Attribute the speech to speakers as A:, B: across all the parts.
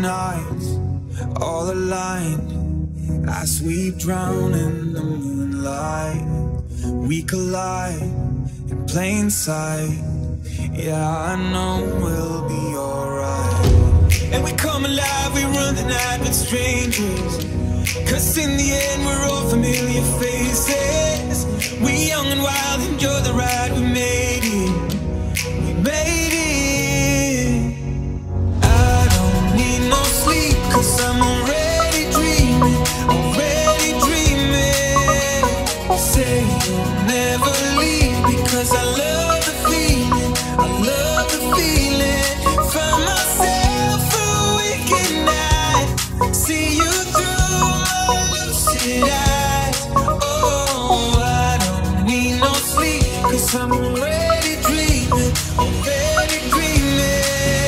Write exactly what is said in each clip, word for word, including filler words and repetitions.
A: nights all aligned as we drown in the moonlight. We collide in plain sight. Yeah, I know we'll be alright. And we come alive, we run the night with strangers, 'cause in the end we're all familiar faces. We young and wild, enjoy the ride, we made it. We made it. I don't need no sleep, 'cause I'm already dreaming, already dreaming. Say you'll never leave, because I love the feeling, I love the feeling. Find myself through waking night, see you through my lucid eyes. Oh, I don't need no sleep, 'cause I'm already dreaming, already dreaming.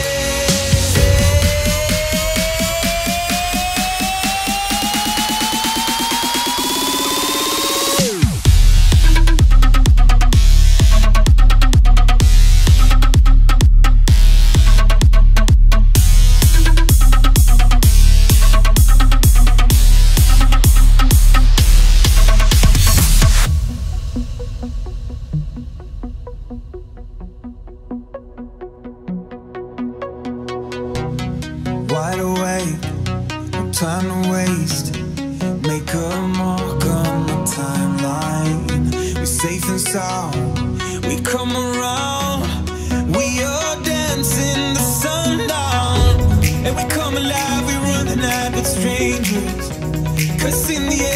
A: Wide awake, no time to waste. Make a mark on the timeline. We're safe and sound, we come around. We are dancing the sundown. And we come alive, we run the night with strangers, 'cause in the